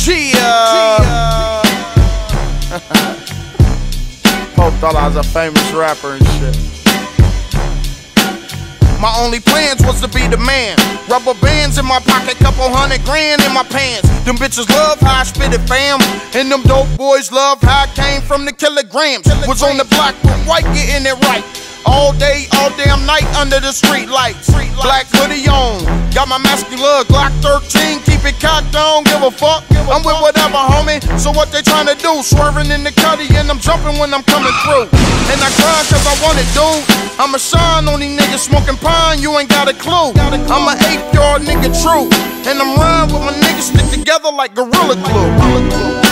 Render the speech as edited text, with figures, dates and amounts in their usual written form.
Pope thought I was a famous rapper and shit. My only plans was to be the man. Rubber bands in my pocket, couple $100 grand in my pants. Them bitches love how I spit it, fam. And them dope boys love how I came from the kilograms. Was on the block with white, getting it right. All day, all damn night under the street lights. Black hoodie on, got my masculine Glock 13, keep it cocked, don't give a fuck. I'm with whatever, homie. So what they tryna do? Swerving in the cutty and I'm jumping when I'm coming through. And I grind cause I want it, dude. I'ma shine on these niggas smoking pine, you ain't got a clue. I'm an 8-yard nigga true. And I'm riding with my niggas stick together like Gorilla Glue.